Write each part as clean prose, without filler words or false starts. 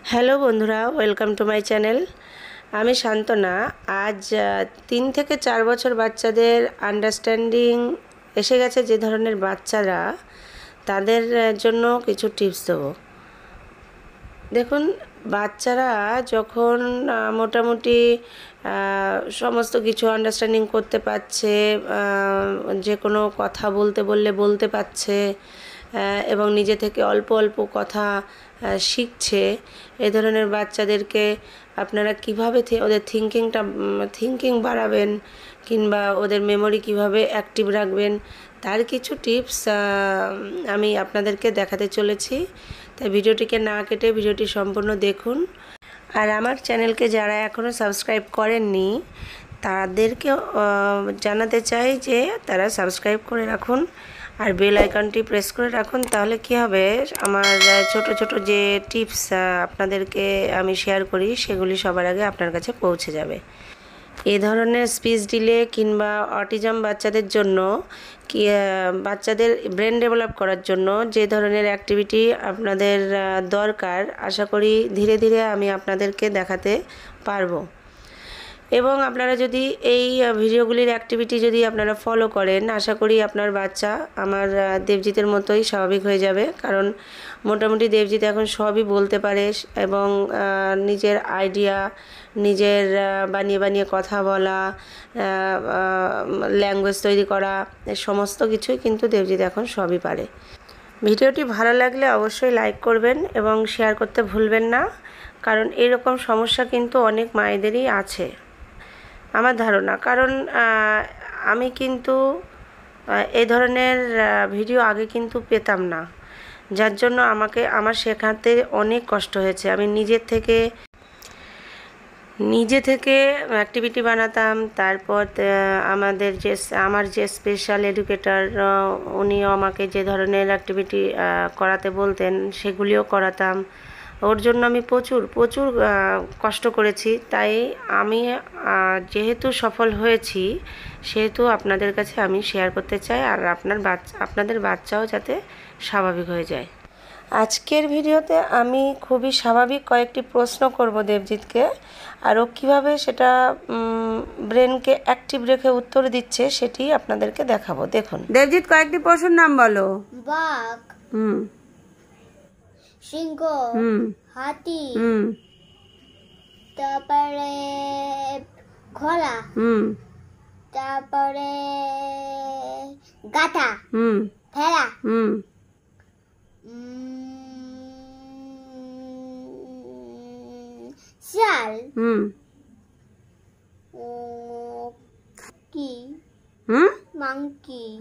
Hello বন্ধুরা, welcome to my channel. আমি শান্তনা। আজ 3 থেকে 4 বছর বাচ্চাদের আন্ডারস্ট্যান্ডিং এসে গেছে যে ধরনের বাচ্চারা, তাদের জন্য কিছু টিপস দেবো। দেখুন, বাচ্চারা যখন মোটামুটি সমস্ত কিছু আন্ডারস্ট্যান্ডিং করতে পারছে, যে কোনো কথা বলতে বললে বলতে পারছে এবং নিজে থেকে অল্প অল্প কথা শিখছে, এই ধরনের বাচ্চাদেরকে আপনারা কিভাবে ওদের থিঙ্কিং বাড়াবেন কিংবা ওদের মেমোরি কিভাবে অ্যাক্টিভ রাখবেন, তার কিছু টিপস আমি আপনাদেরকে দেখাতে চলেছি। তাই ভিডিওটিকে না কেটে ভিডিওটি সম্পূর্ণ দেখুন। আর আমার চ্যানেলকে যারা এখনও সাবস্ক্রাইব করেননি তাদেরকে জানাতে চাই যে তারা সাবস্ক্রাইব করে রাখুন আর বেল আইকনটি প্রেস করে রাখুন। তাহলে কি হবে, আমার ছোট ছোট যে টিপস আপনাদেরকে আমি শেয়ার করি সেগুলি সবার আগে আপনার কাছে পৌঁছে যাবে। এই ধরনের স্পিচ ডিলে কিংবা অটিজম বাচ্চাদের জন্য বাচ্চাদের ব্রেন ডেভেলপ করার জন্য যে ধরনের অ্যাক্টিভিটি আপনাদের দরকার, আশা করি ধীরে ধীরে আমি আপনাদেরকে দেখাতে পারবো। এবং আপনারা যদি এই ভিডিওগুলির অ্যাক্টিভিটি যদি আপনারা ফলো করেন, আশা করি আপনার বাচ্চা আমার দেবজিতের মতোই স্বাভাবিক হয়ে যাবে। কারণ মোটামুটি দেবজিৎ এখন সবই বলতে পারে এবং নিজের আইডিয়া, নিজের বানিয়ে বানিয়ে কথা বলা, ল্যাঙ্গুয়েজ তৈরি করা, সমস্ত কিছুই কিন্তু দেবজিৎ এখন সবই পারে। ভিডিওটি ভালো লাগলে অবশ্যই লাইক করবেন এবং শেয়ার করতে ভুলবেন না, কারণ এরকম সমস্যা কিন্তু অনেক মায়েদেরই আছে আমার ধারণা। কারণ আমি কিন্তু এই ধরনের ভিডিও আগে কিন্তু পেতাম না, যার জন্য আমার শেখাতে অনেক কষ্ট হয়েছে। আমি নিজে থেকে অ্যাক্টিভিটি বানাতাম। তারপর আমার যে স্পেশাল এডুকেটর, উনিও আমাকে যে ধরনের অ্যাক্টিভিটি করাতে বলতেন সেগুলিও করাতাম। ওর জন্য আমি প্রচুর কষ্ট করেছি। তাই আমি যেহেতু সফল হয়েছি, সেহেতু আপনাদের কাছে আমি শেয়ার করতে চাই, আর আপনাদের বাচ্চাও যাতে স্বাভাবিক হয়ে যায়। আজকের ভিডিওতে আমি খুবই স্বাভাবিক কয়েকটি প্রশ্ন করব দেবজিৎকে, আর ও কীভাবে সেটা ব্রেনকে অ্যাক্টিভ রেখে উত্তর দিচ্ছে সেটি আপনাদেরকে দেখাবো। দেখুন দেবজিৎ, কয়েকটি পশুর নাম বলো। বাঘ, সিংহ, হাতি, তারপরে ঘোড়া, তারপরে গাধা, ভেড়া, শিয়াল, monkey,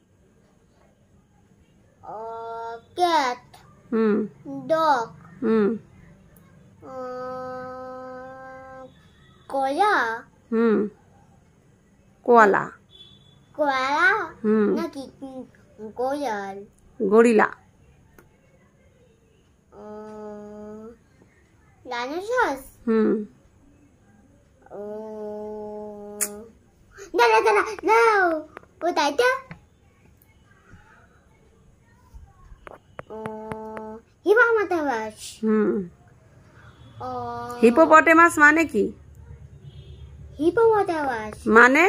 cat, dog, koala, নাকি কোয়াল, gorilla, ডাইনোসরস, না কোথায় তো হিপোপটেমাস। হিপোপটেমাস মানে কি? হিপোপটেমাস মানে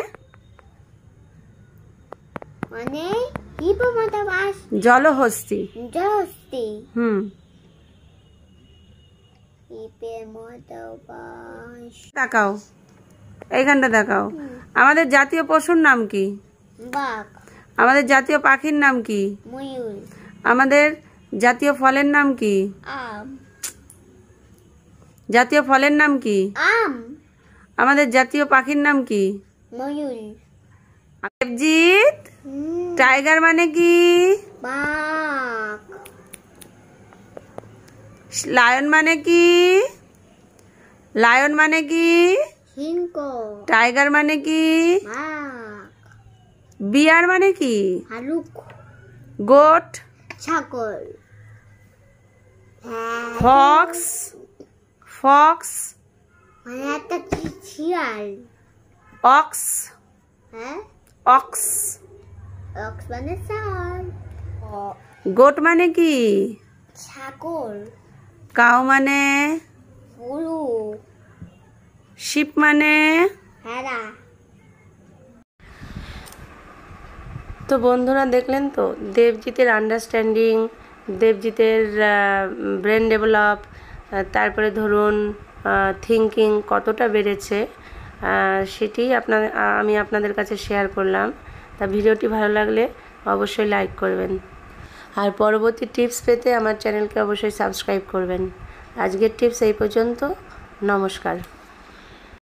হিপোপটেমাস জলহস্তী। তাকাও, এইখানটা তাকাও। আমাদের জাতীয় পশুর নাম কি? বাঘ। আমাদের জাতীয় পাখির নাম কি? ময়ূর। আমাদের জাতীয় ফলের নাম কি? আম। জাতীয় ফলের নাম কি? আম। আমাদের জাতীয় পাখির নাম কি? ময়ূর। দেবজিৎ, টাইগার মানে কি? বাঘ। লায়ন মানে কি? লায়ন মানে কি? সিংহ। টাইগার মানে কি? বাঘ। বিয়ার মানে কি? ভালুক। গোট। ছাগল। ফক্স মানে একটা শিয়াল। অক্স মানে ছাগল। গোট মানে কি? ছাগল। কাউ মানে গরু, শিপ মানে। ভেড়া। তো বন্ধুরা দেখলেন তো দেবজিতের আন্ডারস্ট্যান্ডিং, দেবজিতের ব্রেন ডেভেলপ, তারপরে ধরুন থিঙ্কিং কতটা বেড়েছে, সেটি আমি আপনাদের কাছে শেয়ার করলাম। তা ভিডিওটি ভালো লাগলে অবশ্যই লাইক করবেন, আর পরবর্তী টিপস পেতে আমার চ্যানেলকে অবশ্যই সাবস্ক্রাইব করবেন। আজকের টিপস এই পর্যন্ত। নমস্কার।